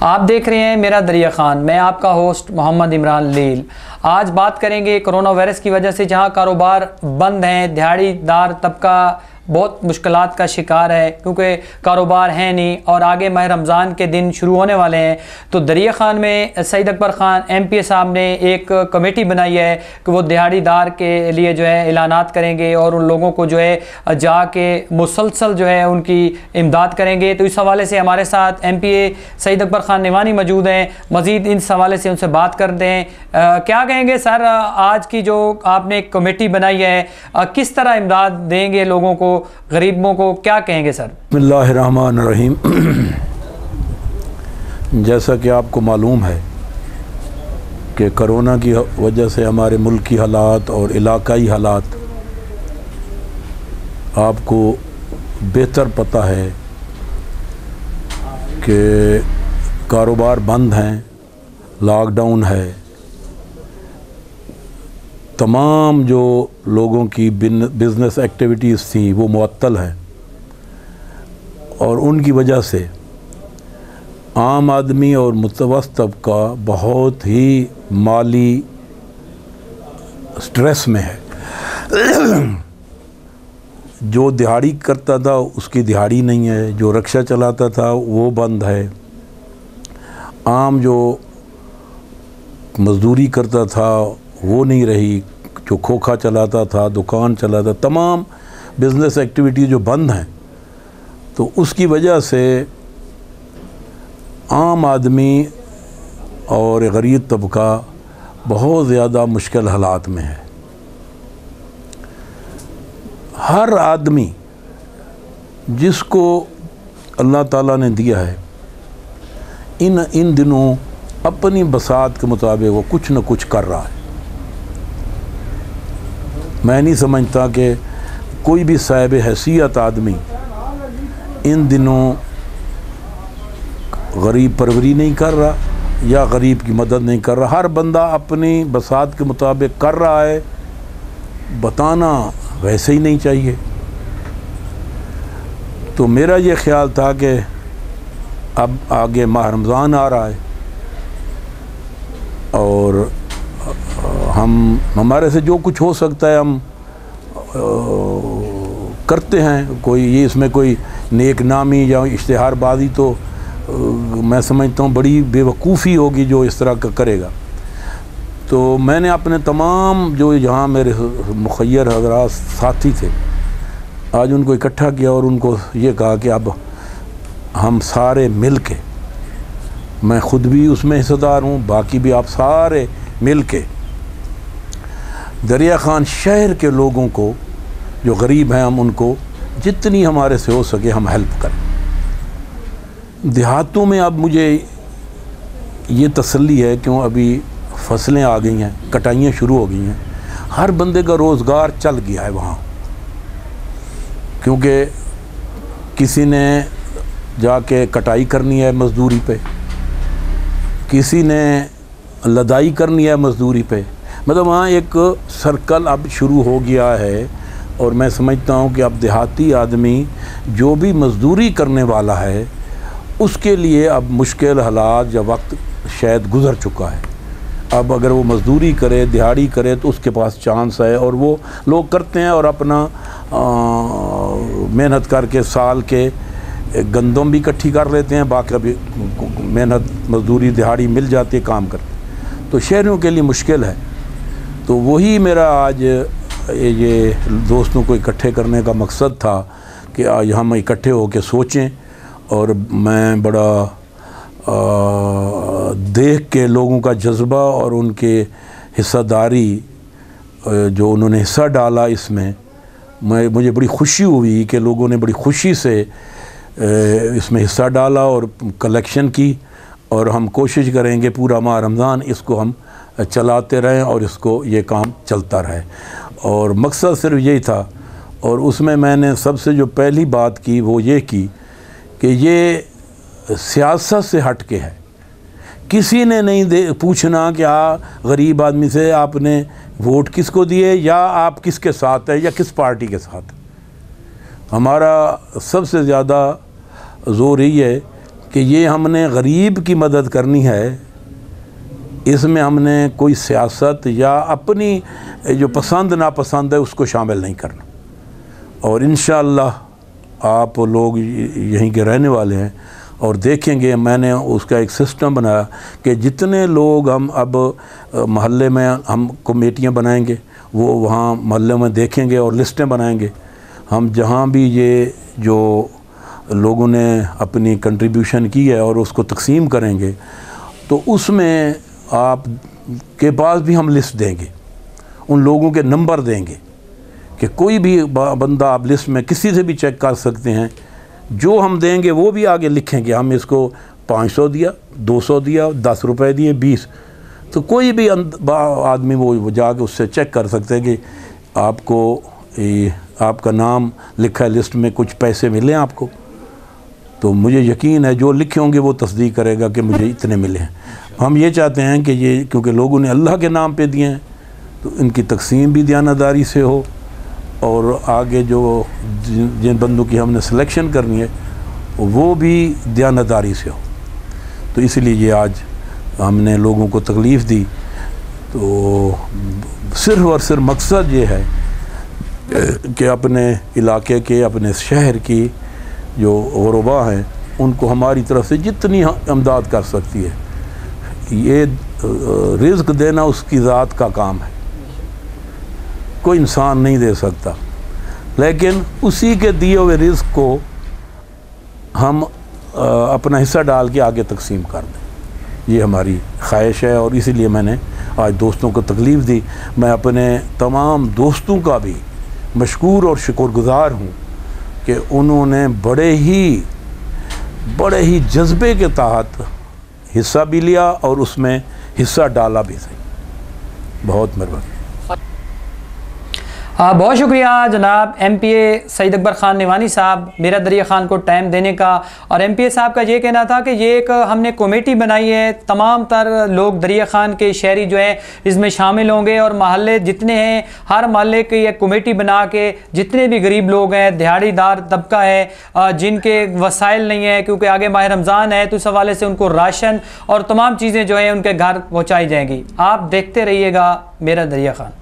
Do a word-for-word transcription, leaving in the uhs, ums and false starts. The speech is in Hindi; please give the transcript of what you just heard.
आप देख रहे हैं मेरा दरिया खान। मैं आपका होस्ट मोहम्मद इमरान लील। आज बात करेंगे कोरोना वायरस की वजह से जहां कारोबार बंद हैं, दिहाड़ीदार तबका बहुत मुश्किलात का शिकार है क्योंकि कारोबार है नहीं और आगे माह रमज़ान के दिन शुरू होने वाले हैं। तो दरिया खान में Saeed Akbar Khan M P A साहब ने एक कमेटी बनाई है कि वो दिहाड़ीदार के लिए जो है ऐलानात करेंगे और उन लोगों को जो है जाके मुसलसल जो है उनकी इमदाद करेंगे। तो इस हवाले से हमारे साथ M P A Saeed Akbar Khan Niwani मौजूद हैं। मज़ीद इस हवाले से उनसे बात करते हैं। आ, क्या कहेंगे सर, आज की जो आपने एक कमेटी बनाई है, आ, किस तरह इमदाद देंगे लोगों को, गरीबों को, क्या कहेंगे सर? बिस्मिल्लाहिर्रहमानिर्रहीम। जैसा कि आपको मालूम है कि कोरोना की वजह से हमारे मुल्क की हालात और इलाकाई हालात आपको बेहतर पता है कि कारोबार बंद हैं, लॉकडाउन है, तमाम जो लोगों की बिज़नेस एक्टिविटीज़ थी वो मुअत्तल हैं और उनकी वजह से आम आदमी और मुतवस्सित तबका बहुत ही माली स्ट्रेस में है। जो दिहाड़ी करता था उसकी दिहाड़ी नहीं है, जो रिक्शा चलाता था वो बंद है, आम जो मज़दूरी करता था वो नहीं रही, जो खोखा चलाता था, दुकान चलाता, तमाम बिज़नेस एक्टिविटी जो बंद हैं, तो उसकी वजह से आम आदमी और गरीब तबका बहुत ज़्यादा मुश्किल हालात में है। हर आदमी जिसको अल्लाह ताला ने दिया है, इन इन दिनों अपनी बसात के मुताबिक वो कुछ न कुछ कर रहा है। मैं नहीं समझता कि कोई भी साहिब हैसियत आदमी इन दिनों गरीब परवरी नहीं कर रहा या गरीब की मदद नहीं कर रहा। हर बंदा अपनी बसात के मुताबिक कर रहा है। बताना वैसे ही नहीं चाहिए। तो मेरा ये ख्याल था कि अब आगे माह रमज़ान आ रहा है और हम हमारे से जो कुछ हो सकता है हम आ, करते हैं। कोई ये इसमें कोई नेक नामी या इश्तिहारबाजी तो आ, मैं समझता हूँ बड़ी बेवकूफ़ी होगी जो इस तरह का करेगा। तो मैंने अपने तमाम जो यहाँ मेरे मुखय्यर हज़रात साथी थे, आज उनको इकट्ठा किया और उनको ये कहा कि अब हम सारे मिल के, मैं ख़ुद भी उसमें हिस्सेदार हूँ, बाकी भी आप सारे मिल के दरिया खान शहर के लोगों को जो गरीब हैं हम उनको जितनी हमारे से हो सके हम हेल्प करें। देहातों में अब मुझे ये तसल्ली है क्यों अभी फसलें आ गई हैं, कटाइयाँ शुरू हो गई हैं, हर बंदे का रोज़गार चल गया है वहाँ, क्योंकि किसी ने जाके कटाई करनी है मज़दूरी पे, किसी ने लदाई करनी है मज़दूरी पे। मतलब वहाँ एक सर्कल अब शुरू हो गया है और मैं समझता हूँ कि अब देहाती आदमी जो भी मज़दूरी करने वाला है उसके लिए अब मुश्किल हालात या वक्त शायद गुज़र चुका है। अब अगर वो मज़दूरी करे, दिहाड़ी करे तो उसके पास चांस है और वो लोग करते हैं और अपना मेहनत करके साल के गंदम भी इकट्ठी कर लेते हैं, बाकी अभी मेहनत मज़दूरी दिहाड़ी मिल जाती है, काम करते। तो शहरों के लिए मुश्किल है। तो वही मेरा आज ये दोस्तों को इकट्ठे करने का मकसद था कि आज हम इकट्ठे होकर सोचें। और मैं बड़ा आ, देख के लोगों का जज्बा और उनके हिस्सेदारी जो उन्होंने हिस्सा डाला इसमें, मैं मुझे बड़ी खुशी हुई कि लोगों ने बड़ी खुशी से इसमें हिस्सा डाला और कलेक्शन की। और हम कोशिश करेंगे पूरा माह रमज़ान इसको हम चलाते रहें और इसको ये काम चलता रहे। और मकसद सिर्फ यही था। और उसमें मैंने सबसे जो पहली बात की वो ये की कि ये सियासत से हट के है। किसी ने नहीं दे पूछना कि आ गरीब आदमी से आपने वोट किसको दिए या आप किसके साथ है या किस पार्टी के साथ। हमारा सबसे ज़्यादा ज़ोर यही है कि ये हमने गरीब की मदद करनी है, इसमें हमने कोई सियासत या अपनी जो पसंद नापसंद है उसको शामिल नहीं करना। और इंशाअल्लाह आप लोग यहीं के रहने वाले हैं और देखेंगे, मैंने उसका एक सिस्टम बनाया कि जितने लोग हम अब मोहल्ले में हम कमेटियां बनाएंगे, वो वहाँ मोहल्ले में देखेंगे और लिस्टें बनाएंगे। हम जहाँ भी ये जो लोगों ने अपनी कंट्रीब्यूशन की है और उसको तकसीम करेंगे, तो उसमें आप के पास भी हम लिस्ट देंगे, उन लोगों के नंबर देंगे कि कोई भी बंदा आप लिस्ट में किसी से भी चेक कर सकते हैं। जो हम देंगे वो भी आगे लिखेंगे, हम इसको पाँच सौ दिया, दो सौ दिया, दस रुपए दिए, बीस, तो कोई भी आदमी वो जाके उससे चेक कर सकते हैं कि आपको ये आपका नाम लिखा है लिस्ट में, कुछ पैसे मिले आपको। तो मुझे यकीन है जो लिखे होंगे वो तस्दीक करेगा कि मुझे इतने मिले हैं। हम ये चाहते हैं कि ये क्योंकि लोगों ने अल्लाह के नाम पे दिए हैं तो इनकी तकसीम भी दयानतदारी से हो, और आगे जो जिन, जिन बंदों की हमने सिलेक्शन करनी है वो भी दयानतदारी से हो। तो इसलिए ये आज हमने लोगों को तकलीफ़ दी। तो सिर्फ़ और सिर्फ मकसद ये है कि अपने इलाके के, अपने शहर की जो गुरबा हैं उनको हमारी तरफ से जितनी इमदाद कर सकती है, ये रिज़्क़ देना उसकी ज़ात का काम है, कोई इंसान नहीं दे सकता, लेकिन उसी के दिए हुए रिज़्क़ को हम अपना हिस्सा डाल के आगे तकसीम कर दें, ये हमारी ख्वाहिश है। और इसीलिए मैंने आज दोस्तों को तकलीफ़ दी। मैं अपने तमाम दोस्तों का भी मशकूर और शुक्रगुज़ार हूँ कि उन्होंने बड़े ही बड़े ही जज्बे के तहत हिस्सा भी लिया और उसमें हिस्सा डाला भी सही। बहुत मेहरबानी। हाँ, बहुत शुक्रिया जनाब M P A Saeed Akbar Khan Niwani साहब, मेरा दरिया ख़ान को टाइम देने का। और एम पी ए साहब का ये कहना था कि ये एक हमने कमेटी बनाई है, तमाम तर लोग दरिया ख़ान के शहरी जो हैं इसमें शामिल होंगे और महल्ले जितने हैं हर महल्ले की एक कमेटी बना के जितने भी गरीब लोग हैं, दिहाड़ीदार तबका है जिनके वसाइल नहीं है, क्योंकि आगे माह रमज़ान है तो इस हवाले से उनको राशन और तमाम चीज़ें जो हैं उनके घर पहुँचाई जाएंगी। आप देखते रहिएगा मेरा दरिया ख़ान।